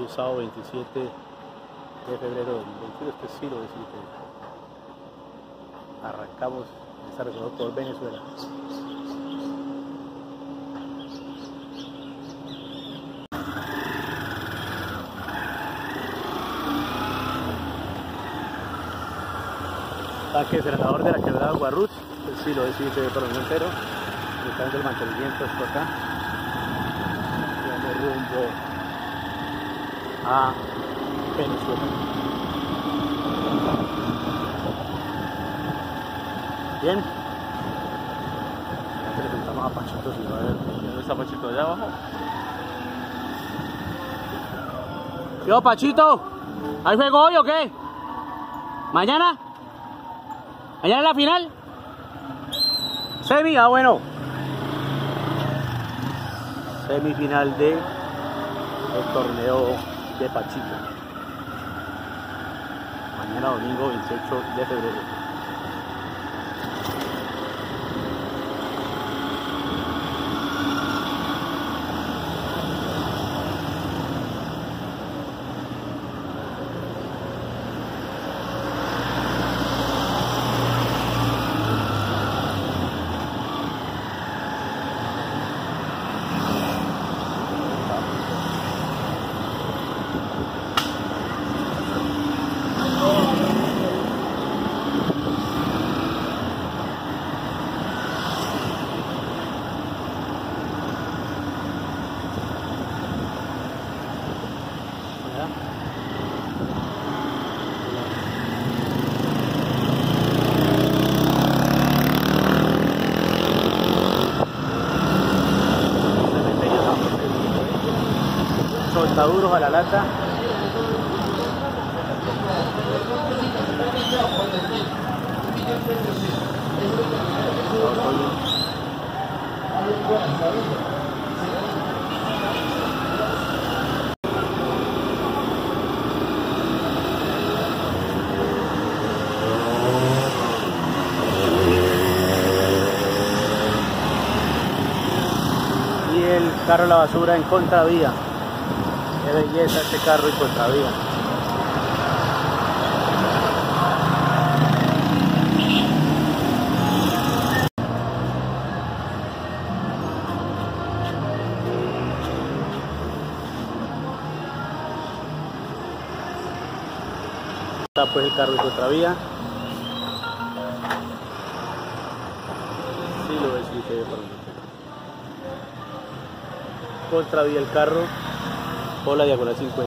Hoy es sábado 27 de febrero del 2021, este es siglo XVII. Arrancamos esta recorrido por Venezuela. Tanque senador de la quebrada Guarruch, el siglo XVII por el mundo entero. Están del mantenimiento esto acá. Vamos rumbo a Venezuela. Bien. Ya le preguntamos a Pachito si va a ver. ¿Dónde está Pachito? ¿Allá abajo? Yo, Pachito, ¿hay juego hoy o qué? ¿Mañana? ¿Mañana es la final? Semi, bueno. Semifinal del torneo de Pachito. Mañana domingo 28 de febrero. Soltaduros a la lata. Y el carro de la basura en contravía. Qué belleza este carro y contravía. Está pues el carro y contravía. Sí lo ves, sí se ve por el contravía el carro por la diagonal 50.